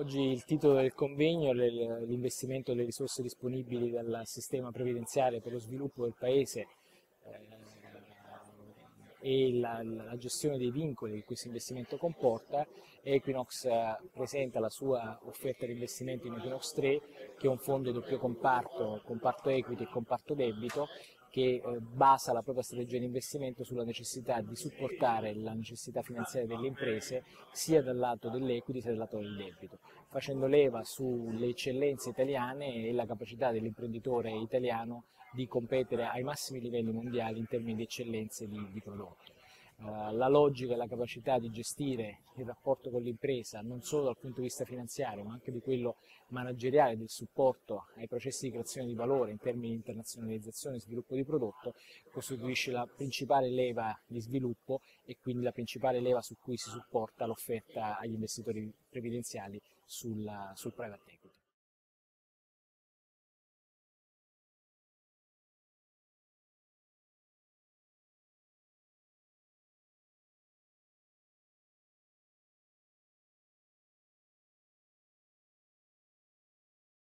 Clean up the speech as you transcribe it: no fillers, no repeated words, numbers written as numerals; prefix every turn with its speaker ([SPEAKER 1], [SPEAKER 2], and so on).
[SPEAKER 1] Oggi il titolo del convegno è l'investimento delle risorse disponibili dal sistema previdenziale per lo sviluppo del Paese e la gestione dei vincoli che questo investimento comporta. Equinox presenta la sua offerta di investimento in Equinox 3, che è un fondo doppio comparto, comparto equity e comparto debito, che basa la propria strategia di investimento sulla necessità di supportare la necessità finanziaria delle imprese sia dal lato dell'equity sia dal lato del debito, facendo leva sulle eccellenze italiane e la capacità dell'imprenditore italiano di competere ai massimi livelli mondiali in termini di eccellenze di prodotto. La logica e la capacità di gestire il rapporto con l'impresa non solo dal punto di vista finanziario ma anche di quello manageriale, del supporto ai processi di creazione di valore in termini di internazionalizzazione e sviluppo di prodotto costituisce la principale leva di sviluppo e quindi la principale leva su cui si supporta l'offerta agli investitori previdenziali sul private equity.